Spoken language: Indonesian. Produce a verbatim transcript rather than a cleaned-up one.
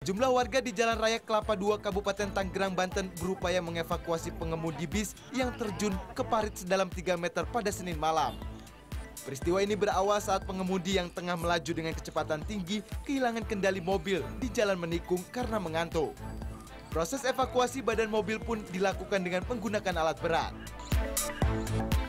Sejumlah warga di Jalan Raya Kelapa dua Kabupaten Tanggerang, Banten berupaya mengevakuasi pengemudi bis yang terjun ke parit sedalam tiga meter pada Senin malam. Peristiwa ini berawal saat pengemudi yang tengah melaju dengan kecepatan tinggi kehilangan kendali mobil di jalan menikung karena mengantuk. Proses evakuasi badan mobil pun dilakukan dengan menggunakan alat berat.